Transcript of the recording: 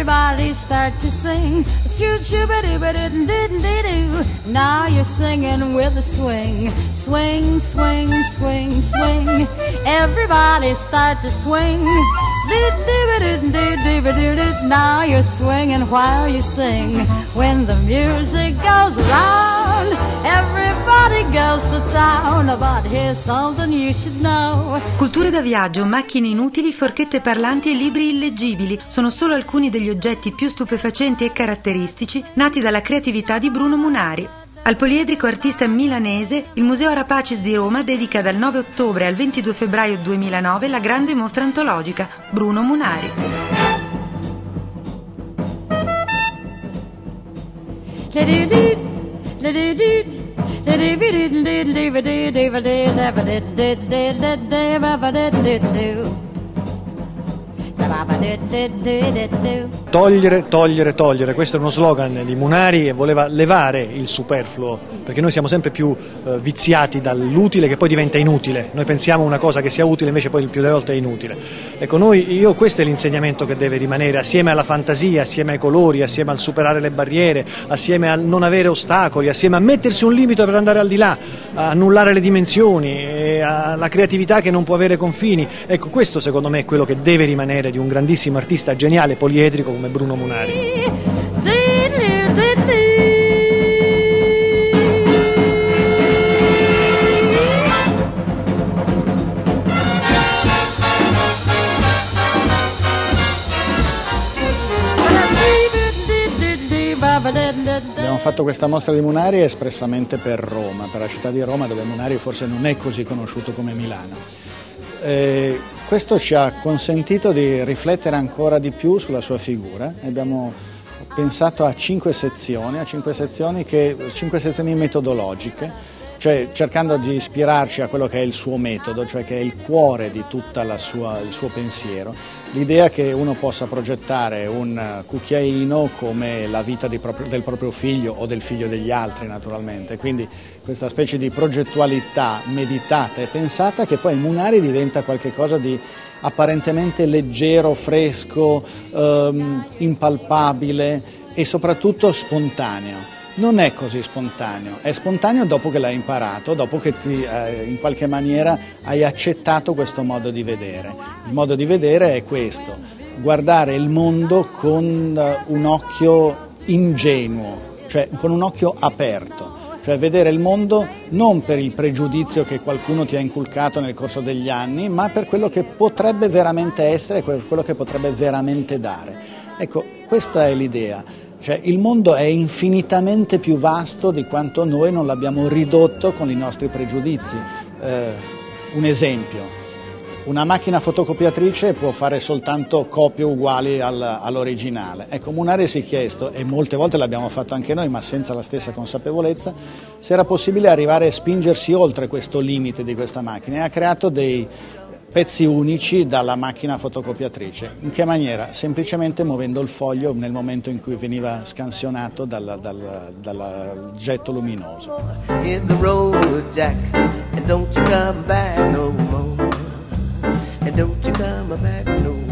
everybody start to sing. Shoot, shoo-ba-doo-ba-doo-doo-doo-doo. Now you're singing with a swing. Swing, swing, swing, swing. Everybody start to swing. Do-do-ba-doo-doo-doo-doo-doo. Now you're swinging while you sing. When the music goes around, everybody goes to town. But here's something you should know. Culture da viaggio, macchine inutili, forchette parlanti e libri illeggibili sono solo alcuni degli oggetti più stupefacenti e caratteristici nati dalla creatività di Bruno Munari. Al poliedrico artista milanese, il Museo Rapacis di Roma dedica dal 9 ottobre al 22 febbraio 2009 la grande mostra antologica Bruno Munari. Togliere, togliere, togliere, questo è uno slogan di Munari e voleva levare il superfluo, perché noi siamo sempre più viziati dall'utile che poi diventa inutile. Noi pensiamo una cosa che sia utile, invece poi il più delle volte è inutile. Ecco, questo è l'insegnamento che deve rimanere, assieme alla fantasia, assieme ai colori, assieme al superare le barriere, assieme al non avere ostacoli, assieme a mettersi un limite per andare al di là, a annullare le dimensioni, e alla creatività che non può avere confini. Ecco, questo secondo me è quello che deve rimanere di un grandissimo artista geniale poliedrico come Bruno Munari. Abbiamo fatto questa mostra di Munari espressamente per Roma, per la città di Roma, dove Munari forse non è così conosciuto come Milano. Questo ci ha consentito di riflettere ancora di più sulla sua figura. Abbiamo pensato a 5 sezioni metodologiche, cioè cercando di ispirarci a quello che è il suo metodo, cioè che è il cuore di tutto il suo pensiero. L'idea che uno possa progettare un cucchiaino come la vita del proprio figlio o del figlio degli altri, naturalmente. Quindi questa specie di progettualità meditata e pensata, che poi in Munari diventa qualcosa di apparentemente leggero, fresco, impalpabile e soprattutto spontaneo. Non è così spontaneo, è spontaneo dopo che l'hai imparato, dopo che in qualche maniera hai accettato questo modo di vedere. Il modo di vedere è questo: guardare il mondo con un occhio ingenuo, cioè con un occhio aperto, cioè vedere il mondo non per il pregiudizio che qualcuno ti ha inculcato nel corso degli anni, ma per quello che potrebbe veramente essere e per quello che potrebbe veramente dare. Ecco, questa è l'idea. Cioè, il mondo è infinitamente più vasto di quanto noi non l'abbiamo ridotto con i nostri pregiudizi. Un esempio: una macchina fotocopiatrice può fare soltanto copie uguali all'originale. Ecco, Munari si è chiesto, e molte volte l'abbiamo fatto anche noi, ma senza la stessa consapevolezza, se era possibile arrivare a spingersi oltre questo limite di questa macchina, e ha creato dei pezzi unici dalla macchina fotocopiatrice. In che maniera? Semplicemente muovendo il foglio nel momento in cui veniva scansionato dal getto luminoso. In the road, Jack, and don't you come back no more. And don't you come back no more.